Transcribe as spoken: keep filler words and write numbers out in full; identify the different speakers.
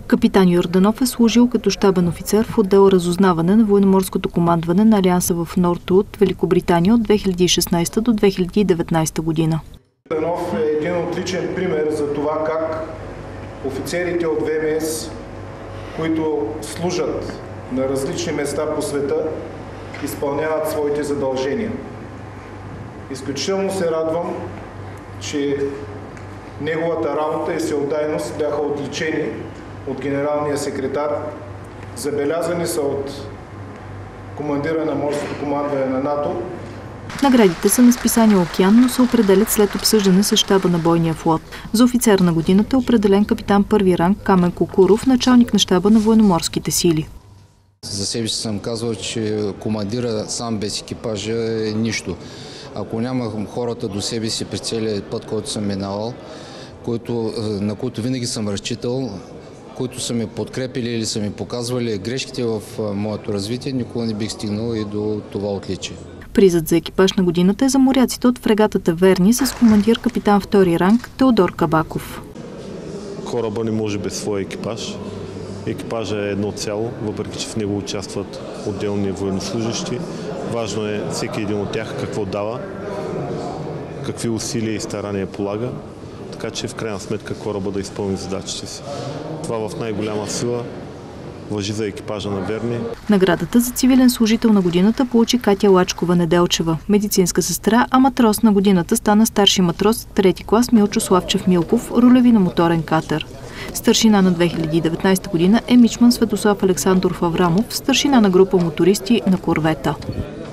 Speaker 1: Капитан Йорданов е служил като щабен офицер в отдел разузнаване на военноморското командване на Алианса в Нортут, Великобритания от две хиляди и шестнадесета до две хиляди и деветнадесета година.
Speaker 2: Йорданов е един отличен пример за това как офицерите от ВМС, които служат на различни места по света, изпълняват своите задължения. Изключително се радвам, че неговата работа и всеотдайност бяха отличени от генералния секретар, забелязани са от командира на морското командване на НАТО.
Speaker 1: Наградите са на списание Океан, но се определят след обсъждане с щаба на бойния флот. За офицер на годината е определен капитан първи ранг Камен Кукуров, началник на щаба на военноморските сили.
Speaker 3: За себе си съм казвал, че командира сам без екипажа е нищо. Ако няма хората до себе си през целия път, който съм минавал, който, на които винаги съм разчитал, които са ми подкрепили или са ми показвали грешките в моето развитие, никога не бих стигнал и до това отличие.
Speaker 1: Призът за екипаж на годината е за моряците от фрегатата Верни с командир капитан втори ранг Теодор Кабаков.
Speaker 4: Кораба не може без своя екипаж. Екипажът е едно цяло, въпреки че в него участват отделни военнослужащи. Важно е всеки един от тях какво дава, какви усилия и старания полага, така че в крайна сметка кораба да изпълни задачите си. Това в най-голяма сила важи за екипажа на Верни.
Speaker 1: Наградата за цивилен служител на годината получи Катя Лачкова-Неделчева, медицинска сестра, а матрос на годината стана старши матрос трети клас Милчо Славчев Милков, рулеви на моторен катер. Старшина на две хиляди и деветнадесета година е мичман Светослав Александров Аврамов, старшина на група мотористи на корвета.